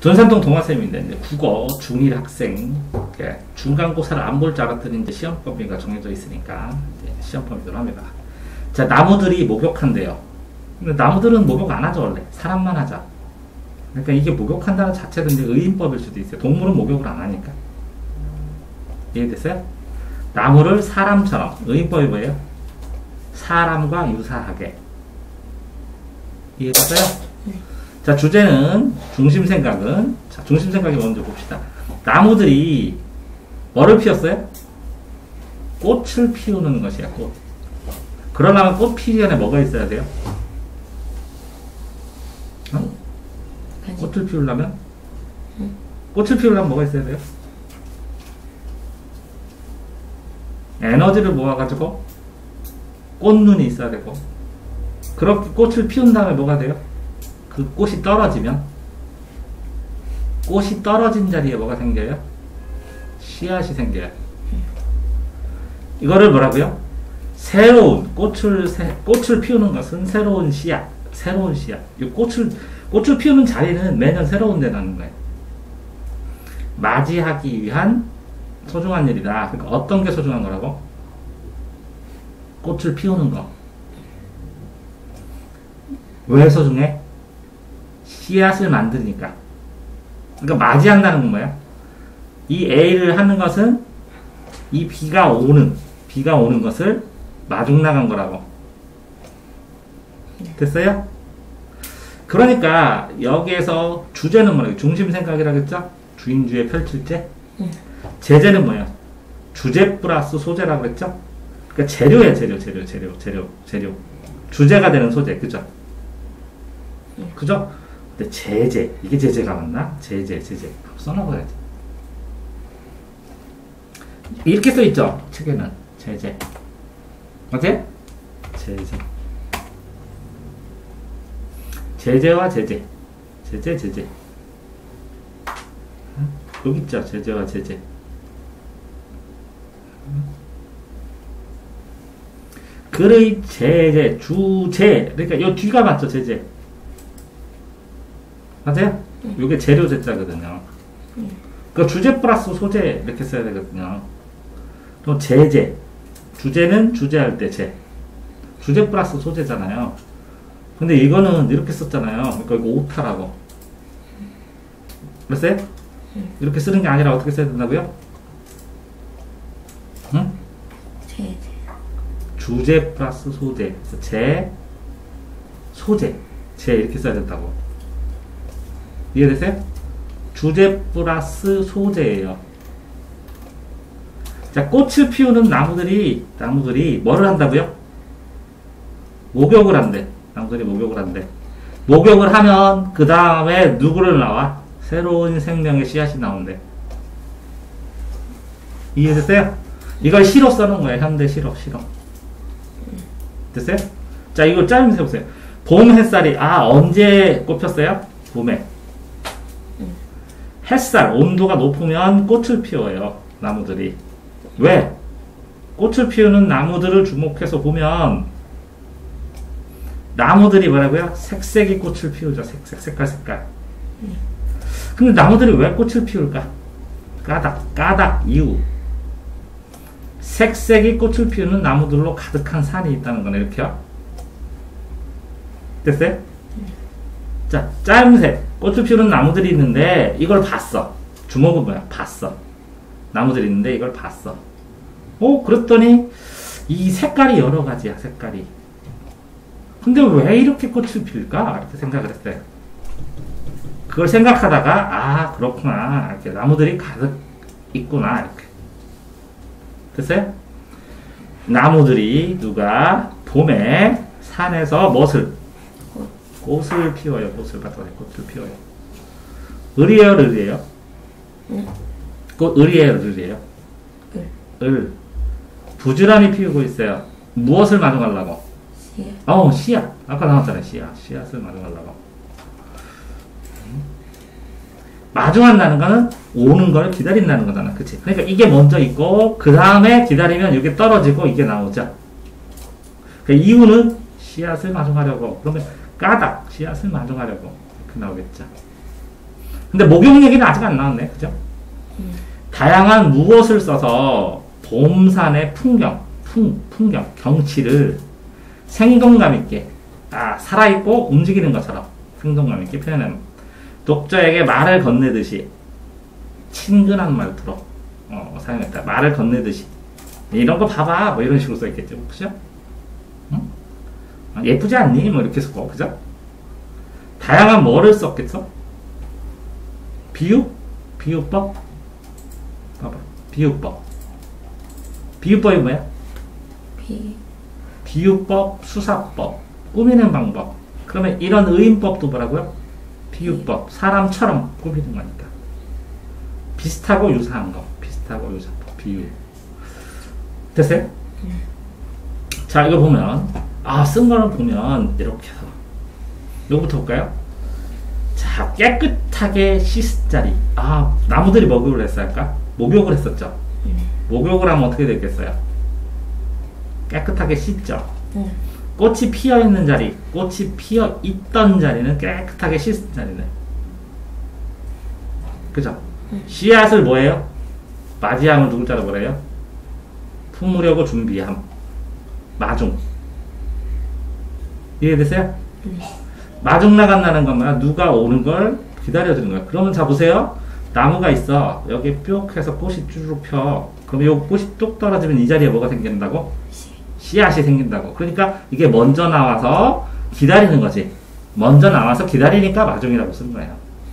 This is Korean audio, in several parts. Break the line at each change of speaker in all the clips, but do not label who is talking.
돈산동 동아쌤인데 이제 국어 중1 학생 중간고사를 안 볼 줄 알았더니 이제 시험 범위가 정해져 있으니까 이제 시험 범위대로 합니다. 자, 나무들이 목욕한대요. 근데 나무들은 목욕 안 하죠 원래. 사람만 하자. 그러니까 이게 목욕한다는 자체도 이제 의인법일 수도 있어요. 동물은 목욕을 안 하니까. 이해됐어요? 나무를 사람처럼. 의인법이 뭐예요? 사람과 유사하게. 이해됐어요?
네.
자, 주제는 중심생각은, 자, 중심생각이 먼저 봅시다. 나무들이 뭐를 피웠어요? 꽃을 피우는 것이야, 꽃. 그러려면 꽃 피기 전에 뭐가 있어야 돼요? 어? 꽃을 피우려면? 꽃을 피우려면 뭐가 있어야 돼요? 에너지를 모아가지고 꽃눈이 있어야 되고, 그렇게 꽃을 피운 다음에 뭐가 돼요? 그 꽃이 떨어지면, 꽃이 떨어진 자리에 뭐가 생겨요? 씨앗이 생겨요. 이거를 뭐라고요? 새로운 꽃을 피우는 것은 새로운 씨앗, 새로운 씨앗. 이 꽃을 피우는 자리는 매년 새로운 데 나는 거예요. 맞이하기 위한 소중한 일이다. 그러니까 어떤 게 소중한 거라고? 꽃을 피우는 거. 왜 소중해? 씨앗을 만드니까. 그러니까 맞이한다는 건 뭐야? 이 A를 하는 것은 이 B가 오는 것을 마중 나간 거라고. 됐어요? 그러니까 여기에서 주제는 뭐라고? 중심 생각이라고 했죠? 주인주의 펼칠제? 제재는 뭐야? 주제 플러스 소재라고 했죠? 그러니까 재료야, 재료. 주제가 되는 소재, 그죠? 그죠? 근데 제재, 이게 제재가 맞나? 제재. 써놔봐야지. 이렇게 써있죠? 책에는. 제재. 맞지? 제재. 제재와 제재. 제재. 여기 있죠? 제재와 제재. 글의 제재, 주제. 그러니까 요 뒤가 맞죠? 제재. 맞아요? 요게 재료 제자거든요. 그 주제 플러스 소재 이렇게 써야 되거든요. 또 제재. 주제는 주제할 때 제. 주제 플러스 소재잖아요. 근데 이거는 이렇게 썼잖아요. 그러니까 이거 오타라고. 그랬어요? 이렇게 쓰는 게 아니라 어떻게 써야 된다고요? 응?
제재.
주제 플러스 소재. 제, 소재. 제 이렇게 써야 된다고. 이해되세요? 주제 플러스 소재예요. 자, 꽃을 피우는 나무들이 뭐를 한다고요? 목욕을 한대. 나무들이 목욕을 한대. 목욕을 하면 그 다음에 누구를 나와? 새로운 생명의 씨앗이 나온대. 이해됐어요? 이걸 시로 써놓은 거예요. 현대 시로. 됐어요? 자, 이거 짜면서 해보세요. 봄 햇살이 언제 꽃 폈어요? 봄에. 햇살, 온도가 높으면 꽃을 피워요. 나무들이. 왜? 꽃을 피우는 나무들을 주목해서 보면 나무들이 뭐라고요? 색색이 꽃을 피우죠. 색깔. 근데 나무들이 왜 꽃을 피울까? 까닭 이유. 색색이 꽃을 피우는 나무들로 가득한 산이 있다는 거네. 이렇게요. 됐어요? 자, 짜임새. 꽃을 피우는 나무들이 있는데 이걸 봤어. 주목은 뭐야? 봤어. 나무들이 있는데 이걸 봤어. 그랬더니 이 색깔이 여러 가지야. 색깔이. 근데 왜 이렇게 꽃을 피울까? 이렇게 생각을 했어요. 그걸 생각하다가 그렇구나. 이렇게 나무들이 가득 있구나. 이렇게. 됐어요? 나무들이 누가 봄에 산에서 꽃을 피워요. 꽃을 피워요. 을이에요? 꽃 을이에요? 을. 부지런히 피우고 있어요. 무엇을 마중하려고? 씨앗. 아까 나왔잖아요. 씨앗을 마중하려고. 마중한다는 거는 오는 걸 기다린다는 거잖아. 그치? 그러니까 이게 먼저 있고, 그 다음에 기다리면 이게 떨어지고 이게 나오죠. 그 이유는 씨앗을 마중하려고. 그러면 까닭, 씨앗을 마중하려고. 이렇게 나오겠죠. 근데 목욕 얘기는 아직 안 나왔네. 그죠? 다양한 무엇을 써서 봄산의 풍경, 경치를 생동감 있게, 살아있고 움직이는 것처럼 생동감 있게 표현하는 독자에게 말을 건네듯이 친근한 말투로 사용했다. 말을 건네듯이. 이런 거 봐봐. 뭐 이런 식으로 써있겠죠. 그죠? 응? 예쁘지 않니? 뭐 이렇게 쓰고. 그죠? 다양한 뭐를 썼겠어? 비유법? 봐봐. 비유법이 뭐야? 비유법, 수사법, 꾸미는 방법. 그러면 이런 의인법도 뭐라고요? 비유법. 사람처럼 꾸미는 거니까. 비슷하고 유사한 거. 비유. 됐어요? 자, 이거 보면, 쓴 거를 보면, 이렇게 해서. 요거부터 볼까요? 자, 깨끗하게 씻을 자리. 나무들이 목욕을 했을까? 목욕을 했었죠? 목욕을 하면 어떻게 되겠어요? 깨끗하게 씻죠? 꽃이 피어 있는 자리, 꽃이 피어 있던 자리는 깨끗하게 씻은 자리네. 그죠? 씨앗을 뭐예요? 맞이함을 누굴 자로 뭐래요? 품으려고 준비함. 마중. 이해되세요? 마중 나간다는 건 뭐야? 누가 오는 걸 기다려주는 거야. 그러면 자 보세요. 나무가 있어. 여기 뿅 해서 꽃이 쭈르륵 펴. 그럼 요 꽃이 뚝 떨어지면 이 자리에 뭐가 생긴다고? 씨앗이 생긴다고. 그러니까 이게 먼저 나와서 기다리는 거지. 먼저 나와서 기다리니까 마중이라고 쓴 거예요.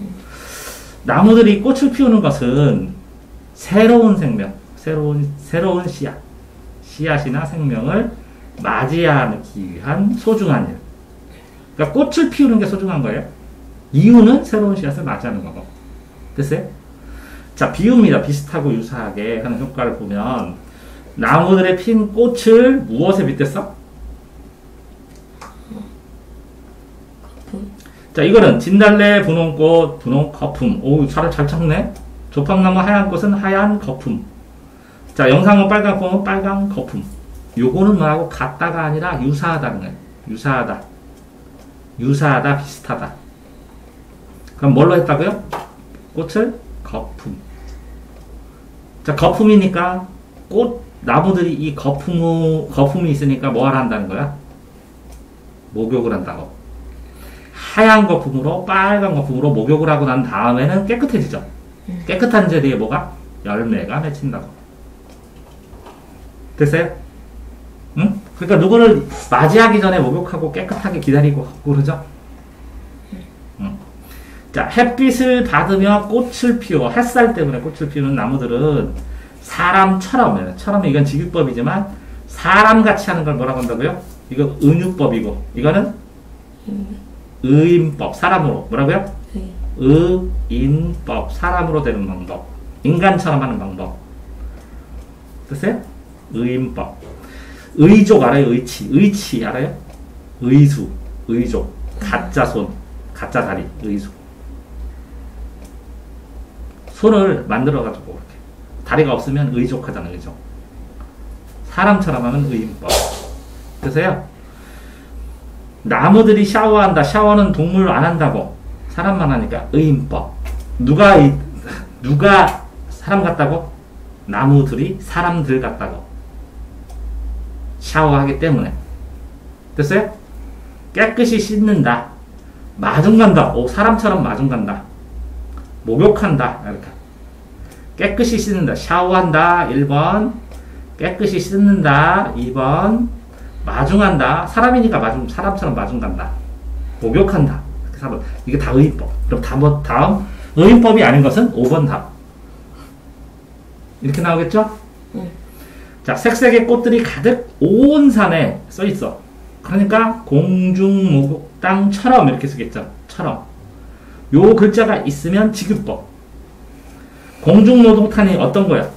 나무들이 꽃을 피우는 것은 새로운 생명, 새로운 씨앗이나 생명을 맞이하기 위한 소중한 일. 그러니까 꽃을 피우는 게 소중한 거예요. 이유는 새로운 씨앗을 맞이하는 거고. 됐어요? 자, 비유입니다. 비슷하고 유사하게 하는 효과를 보면 나무들의 핀 꽃을 무엇에 빗댔어? 자, 이거는 진달래, 분홍꽃, 분홍 거품. 오, 잘 찾네. 조팝나무 하얀 꽃은 하얀 거품. 자, 영상은 빨간 꽃은 빨간 거품. 요거는 뭐하고 같다가 아니라 유사하다는 거예요. 유사하다, 비슷하다. 그럼 뭘로 했다고요? 꽃을 거품. 자, 거품이니까 나무들이 이 거품이 있으니까 뭐 하라 한다는 거야? 목욕을 한다고. 하얀 거품으로 빨간 거품으로 목욕을 하고 난 다음에는 깨끗해지죠. 깨끗한 자리에 뭐가? 열매가 맺힌다고. 됐어요? 응? 그러니까 누구를 맞이하기 전에 목욕하고 깨끗하게 기다리고 그러죠? 응. 자, 햇빛을 받으며 꽃을 피워, 햇살 때문에 꽃을 피우는 나무들은 사람처럼, 이건 직유법이지만 사람같이 하는 걸 뭐라고 한다고요? 이거 은유법이고, 이거는 의인법, 사람으로. 뭐라고요? 의인법, 사람으로 되는 방법. 인간처럼 하는 방법. 됐어요? 의인법. 의족 알아요? 의치 알아요? 의수, 의족. 가짜 손, 가짜 다리, 의수. 손을 만들어가지고 이렇게. 다리가 없으면 의족하잖아요, 의족. 사람처럼 하면 의인법. 됐어요? 나무들이 샤워한다. 샤워는 동물 안 한다고. 사람만 하니까 의인법. 누가 사람 같다고? 나무들이 사람들 같다고. 샤워하기 때문에. 됐어요? 깨끗이 씻는다. 마중 간다. 사람처럼 마중 간다. 목욕한다. 이렇게. 깨끗이 씻는다. 샤워한다. 1번. 깨끗이 씻는다. 2번. 마중한다. 사람이니까 사람처럼 마중 간다. 목욕한다. 이게 다 의인법. 그럼 다음 의인법이 아닌 것은 5번 답. 이렇게 나오겠죠? 자, 색색의 꽃들이 가득 온 산에 써 있어. 그러니까 공중목욕당처럼 이렇게 쓰겠죠. 처럼. 요 글자가 있으면 직유법. 공중목욕탕이 어떤 거야?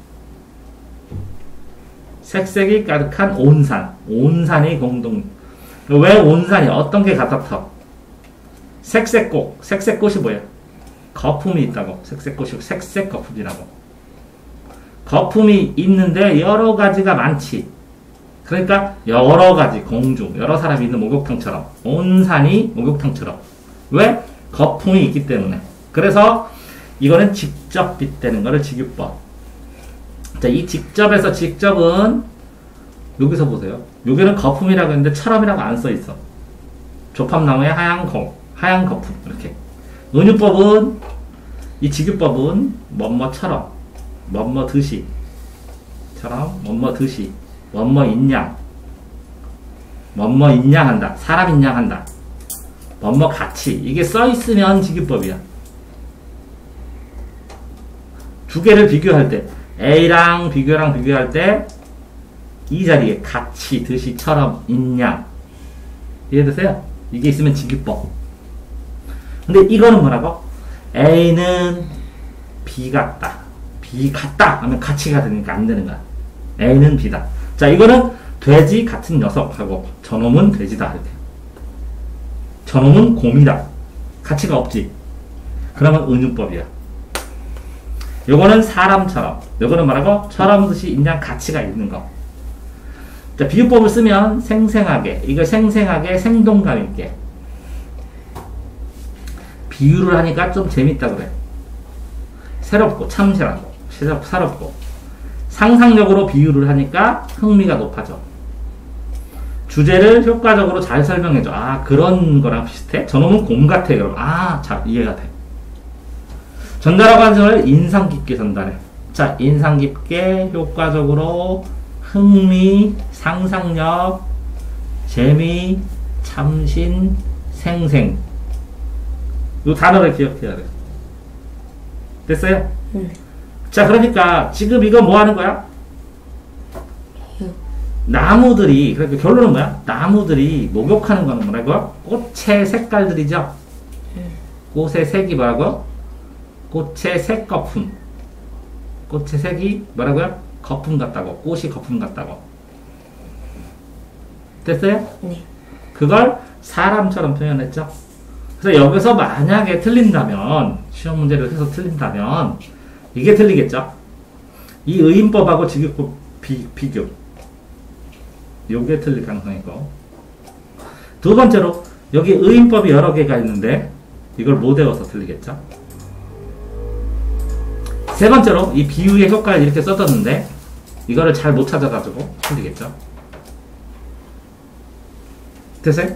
색색이 가득한 온산. 온산이 공동. 왜 온산이? 어떤 게 같았어? 색색꽃. 색색꽃이 뭐야? 거품이 있다고. 색색꽃이 색색 거품이라고. 거품이 있는데 여러 가지가 많지. 그러니까 여러 가지 공중, 여러 사람이 있는 목욕탕처럼. 온산이 목욕탕처럼. 왜? 거품이 있기 때문에. 그래서 이거는 직접 빗대는 거를 직유법. 자, 이 직접에서 직접은 여기서 보세요. 여기는 거품이라고 했는데 처럼이라고 안 써있어. 조팝나무의 하얀 거품 이렇게. 은유법은 이 직유법은 뭐뭐처럼 뭐뭐 듯이 처럼 뭐뭐 듯이 뭐뭐 인양 뭐뭐 인양한다. 사람 인양한다. 뭐뭐 같이 이게 써있으면 직유법이야. 두 개를 비교할 때 A랑 비교할 때 이 자리에 같이, 듯이, 처럼, 인양. 이해되세요? 이게 있으면 직유법. 근데 이거는 뭐라고? A는 B 같다. B 같다 하면 같이가 되니까 안 되는 거야. A는 B다. 자, 이거는 돼지 같은 녀석하고 저놈은 돼지다. 이렇게. 저놈은 곰이다. 가치가 없지. 그러면 은유법이야. 요거는 사람처럼. 요거는 뭐라고? 처럼 듯이 인양 가치가 있는 거. 자, 비유법을 쓰면 생생하게, 이거 생생하게 생동감 있게 비유를 하니까 좀 재밌다 그래. 새롭고 참새롭고 새롭고 상상력으로 비유를 하니까 흥미가 높아져. 주제를 효과적으로 잘 설명해줘. 아, 그런 거랑 비슷해? 저놈은 곰 같아. 그럼 아, 잘 이해가 돼. 전달하고 하는 걸 인상 깊게 전달해. 자, 인상 깊게 효과적으로 흥미, 상상력, 재미, 참신, 생생. 이 단어를 기억해야 돼. 됐어요? 자, 그러니까 지금 이거 뭐 하는 거야? 나무들이, 그러니까 결론은 뭐야? 나무들이 목욕하는 거는 뭐라고? 꽃의 색깔들이죠? 꽃의 색이 뭐라고? 꽃의 색 거품. 꽃의 색이 뭐라고요? 거품 같다고. 꽃이 거품 같다고. 됐어요?
네.
그걸 사람처럼 표현했죠? 그래서 여기서 만약에 틀린다면, 시험 문제를 해서 틀린다면, 이게 틀리겠죠? 이 의인법하고 직유법 비교. 요게 틀릴 가능성이 있고. 두 번째로, 여기 의인법이 여러 개가 있는데, 이걸 못 외워서 틀리겠죠? 세 번째로, 이 비유의 효과를 이렇게 써뒀는데, 이거를 잘 못 찾아가지고 틀리겠죠? 됐어요?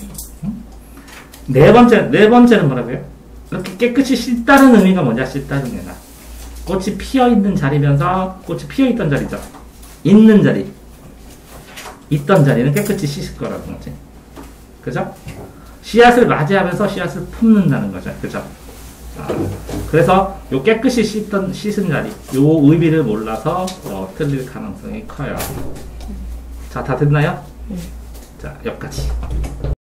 네 번째는 뭐라고요? 이렇게 깨끗이 씻다는 의미가 뭐냐? 씻다는 의미가. 꽃이 피어있는 자리면서, 꽃이 피어있던 자리죠. 있는 자리. 있던 자리는 깨끗이 씻을 거라는 거지. 그죠? 씨앗을 맞이하면서 씨앗을 품는다는 거죠. 그죠? 그래서 요 깨끗이 씻은 자리, 요 의미를 몰라서 틀릴 가능성이 커요. 자, 다 됐나요? 자, 여기까지.